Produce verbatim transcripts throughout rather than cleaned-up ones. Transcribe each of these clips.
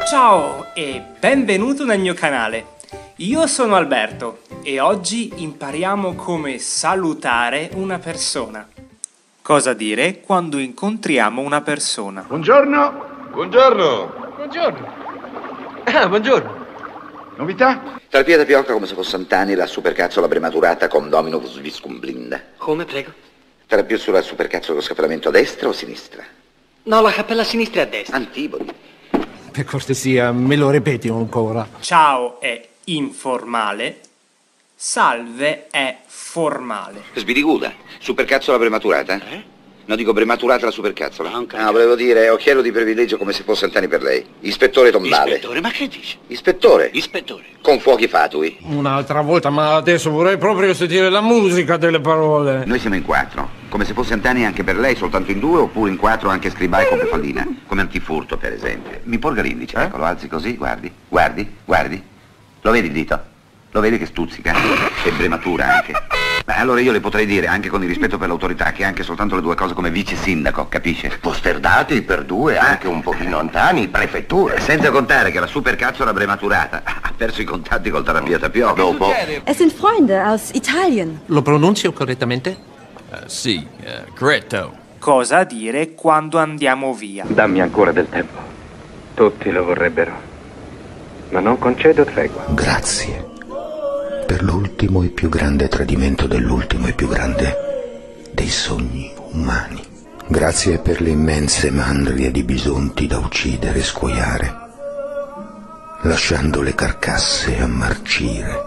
Ciao e benvenuto nel mio canale. Io sono Alberto e oggi impariamo come salutare una persona. Cosa dire quando incontriamo una persona? Buongiorno. Buongiorno. Buongiorno. Ah, buongiorno. Novità? Tra il piede piocca come se fosse Antani, la supercazzola prematurata con Dominus viscum blinda. Come, prego? Tra più sulla supercazzola lo scappellamento a destra o a sinistra? No, la cappella a sinistra e a destra. Antibodi. Per cortesia, me lo ripeti ancora? Ciao è informale, salve è formale. Sbiriguda. Supercazzola prematurata? Eh? No, dico prematurata la supercazzola. Ah, un cazzo. Ah, volevo dire, occhiello di privilegio come se fosse Antani per lei. Ispettore tombale. Ispettore, ma che dici? Ispettore. Ispettore. Con fuochi fatui. Un'altra volta, ma adesso vorrei proprio sentire la musica delle parole. Noi siamo in quattro. Come se fosse Antani anche per lei, soltanto in due, oppure in quattro anche scribai con Pefallina. Come antifurto, per esempio. Mi porga l'indice, Eh? ecco, lo alzi così, guardi, guardi, guardi. Lo vedi il dito? Lo vedi che stuzzica? È prematura anche. Beh, allora io le potrei dire, anche con il rispetto per l'autorità, che anche soltanto le due cose come vice sindaco, capisce? Posterdati per due, anche un pochino Antani, prefettura. Senza contare che la supercazzola prematurata ha perso i contatti col terapeuta Piovra. Dopo. Es sind Freunde aus Italien. Lo pronunzio correttamente? Uh, sì, uh, corretto. Cosa dire quando andiamo via? Dammi ancora del tempo. Tutti lo vorrebbero. Ma non concedo tregua. Grazie per l'ultimo e più grande tradimento dell'ultimo e più grande dei sogni umani. Grazie per le immense mandrie di bisonti da uccidere e scuoiare, lasciando le carcasse a marcire.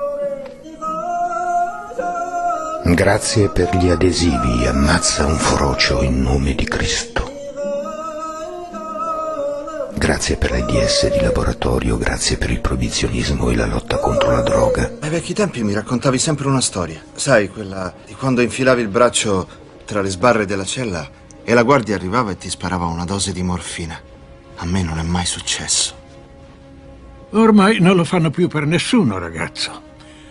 Grazie per gli adesivi ammazza un frocio in nome di Cristo. Grazie per le D S di laboratorio, grazie per il proibizionismo e la lotta contro la droga. Ai vecchi tempi mi raccontavi sempre una storia. Sai, quella di quando infilavi il braccio tra le sbarre della cella e la guardia arrivava e ti sparava una dose di morfina. A me non è mai successo. Ormai non lo fanno più per nessuno, ragazzo.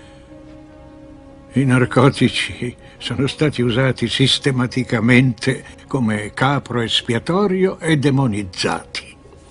I narcotici sono stati usati sistematicamente come capro espiatorio e demonizzati.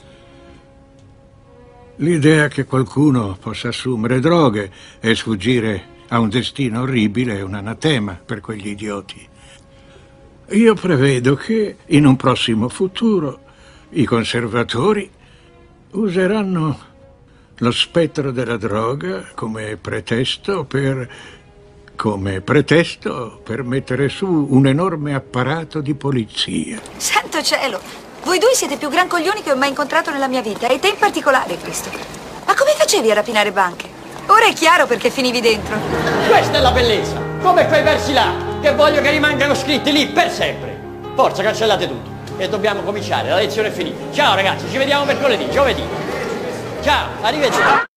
L'idea che qualcuno possa assumere droghe e sfuggire a un destino orribile è un anatema per quegli idioti. Io prevedo che in un prossimo futuro i conservatori useranno lo spettro della droga come pretesto per, come pretesto per mettere su un enorme apparato di polizia. Santo cielo! Voi due siete più gran coglioni che ho mai incontrato nella mia vita, e te in particolare, Cristo. Ma come facevi a rapinare banche? Ora è chiaro perché finivi dentro. Questa è la bellezza. Come quei versi là, che voglio che rimangano scritti lì per sempre. Forza, cancellate tutto. E dobbiamo cominciare, la lezione è finita. Ciao ragazzi, ci vediamo mercoledì, giovedì. Ciao, arrivederci.